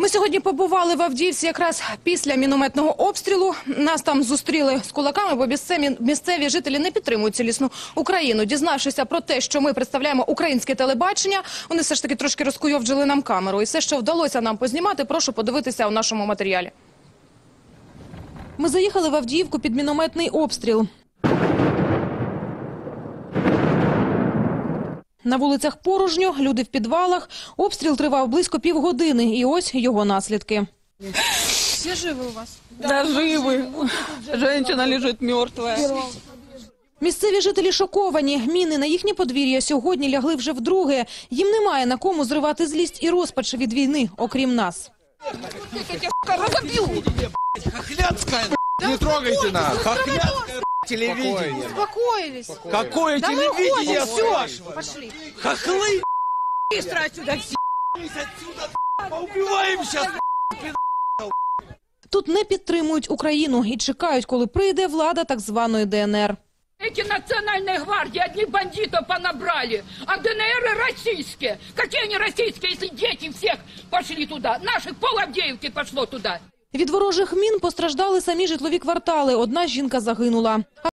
Ми сьогодні побували в Авдіївці якраз після мінометного обстрілу. Нас там зустріли з кулаками, бо місцеві жителі не підтримують цілісну Україну. Дізнавшися про те, що ми представляємо українське телебачення, вони все ж таки трошки розкуйовджили нам камеру. І все, що вдалося нам познімати, прошу подивитися у нашому матеріалі. Ми заїхали в Авдіївку під мінометний обстріл. На вулицях порожньо, люди в підвалах. Обстріл тривав близько півгодини. І ось його наслідки. Все живы у вас? Да, живы. Женщина лежит мертвая. Місцеві жителі шоковані. Міни на їхнє подвір'я сьогодні лягли вже вдруге. Їм немає на кому зривати злість і розпач від війни, окрім нас. Не трогайте нас! Хохлядское телевидение! Успокоились. Какое телевидение? Все! Пошли. Хохлы! Быстро отсюда все. Отсюда! Поубиваем сейчас! Тут не підтримують Україну і чекають, коли прийде влада так званої ДНР. Эти национальные гвардии одних бандитов понабрали, а ДНР российские. Какие они российские, если дети всех пошли туда? Наших пол-Авдеевки пошло туда. Від ворожих мін постраждали самі житлові квартали. Одна жінка загинула.